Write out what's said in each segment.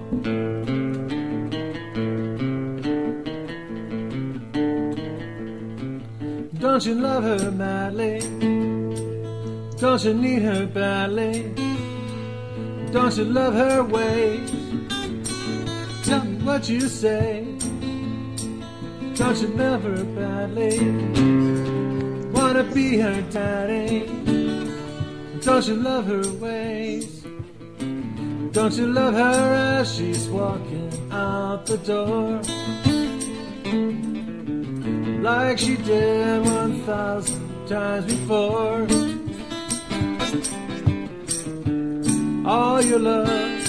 Don't you love her madly? Don't you need her badly? Don't you love her ways? Tell me what you say. Don't you love her badly? Wanna be her daddy? Don't you love her ways? Don't you love her as she's walking out the door? Like she did 1,000 times before. All your love,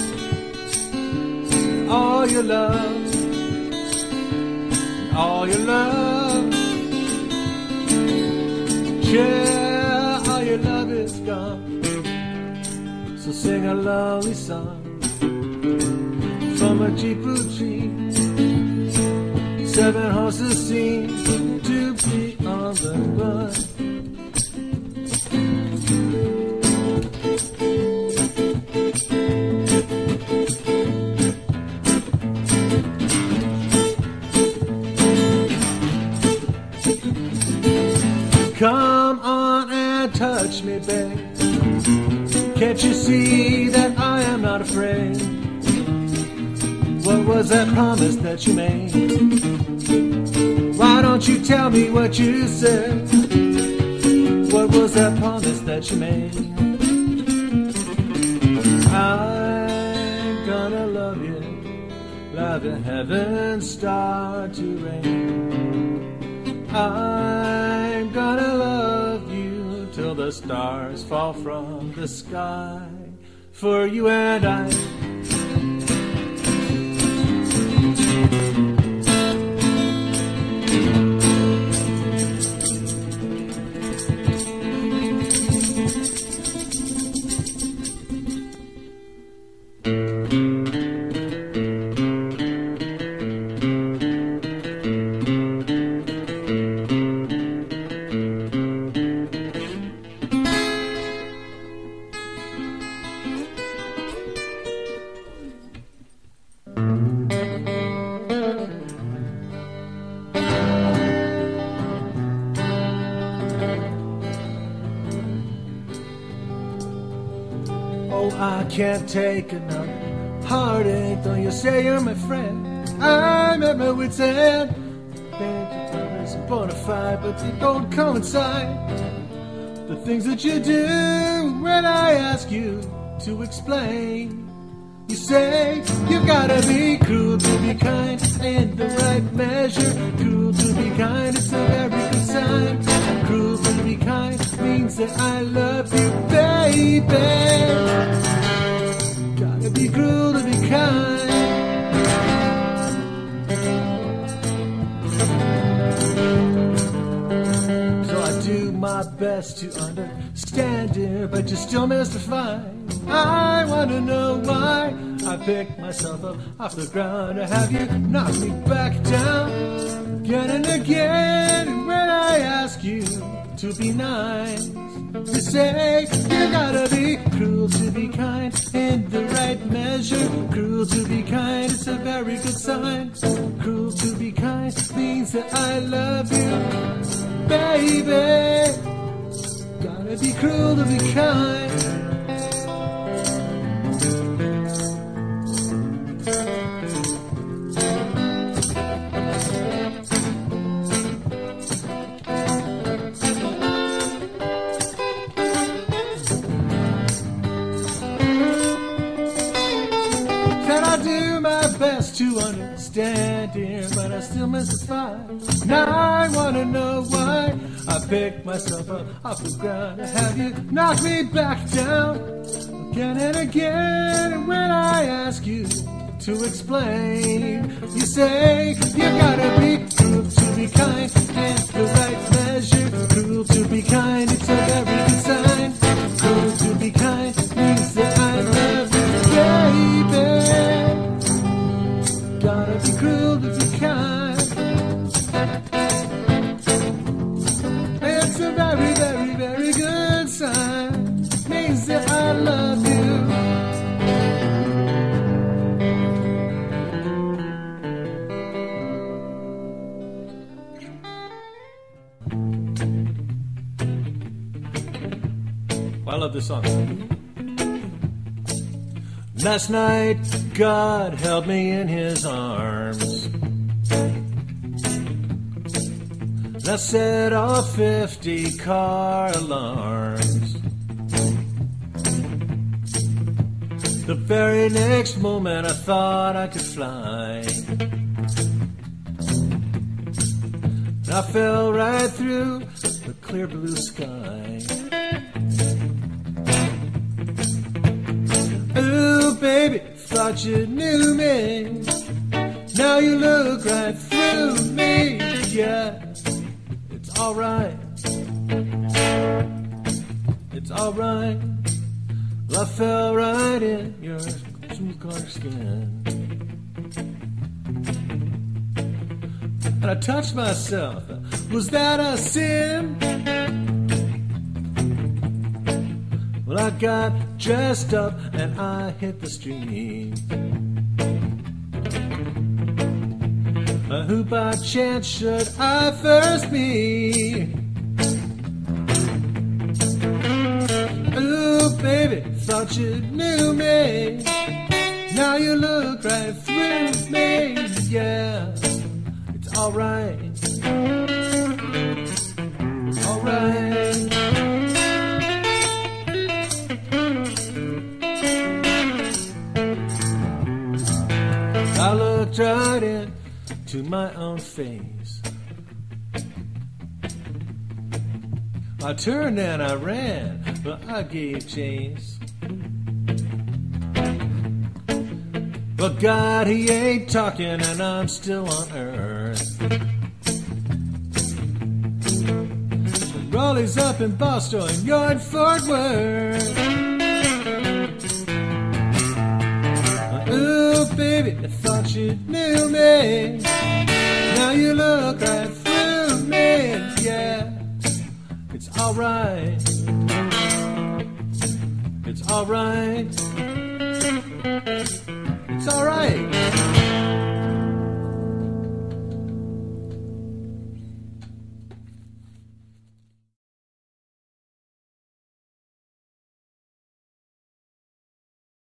all your love, all your love. Yeah, all your love is gone. So sing a lonely song from a Jeep tree. 7 horses seem to be on the run. Come on and touch me, babe. Can't you see that I am not afraid? What was that promise that you made? Why don't you tell me what you said? What was that promise that you made? I'm gonna love you, love the heavens start to rain. I'm gonna love you till the stars fall from the sky. For you and I. Oh, I can't take another heartache. Though you say you're my friend, I'm at my wit's end. Band your brothers and bona fide, but they don't coincide. The things that you do when I ask you to explain. You say you gotta be cruel to be kind, in the right measure. Cruel to be kind, it's a very good sign. Cruel to be kind means that I love you, baby. Gotta be cruel to be kind. So I do my best to understand it, but you're still mystified. I wanna know why I pick myself up off the ground to have you knock me back down again and again. And when I ask you to be nice, you say you gotta be cruel to be kind, in the right measure. Cruel to be kind, it's a very good sign. Cruel to be kind means that I love you, baby. Gotta be cruel to be kind. To understand it, but I still mystify. Now I wanna know why I picked myself up off the ground to have you knock me back down again and again. And when I ask you to explain, you say you gotta be cruel to be kind, and the right measure. Cruel to be kind, it's a very good sign. Cruel to be kind means that I love you, baby. Gotta be cruel to be kind. It's a very, very, very good sign. Means that I love you. love this song. Last night, God held me in his arms. I set off 50 car alarms. The very next moment I thought I could fly. I fell right through the clear blue sky. Ooh, baby, thought you knew me. Now you look right through me. Yeah, it's alright. It's alright. Well, I fell right in your smooth car skin. And I touched myself. Was that a sin? Well, I got dressed up and I hit the street. Who by chance should I first meet? Ooh, baby, thought you knew me. Now you look right through me. Yeah, it's alright. Alright. I looked right into my own face. I turned and I ran, but I gave chase. But God, he ain't talking and I'm still on earth. Raleigh's up in Boston and you're in Fort Worth. Ooh, baby, I thought you knew me. Now you look right through me. Yeah, it's alright. It's alright. It's alright.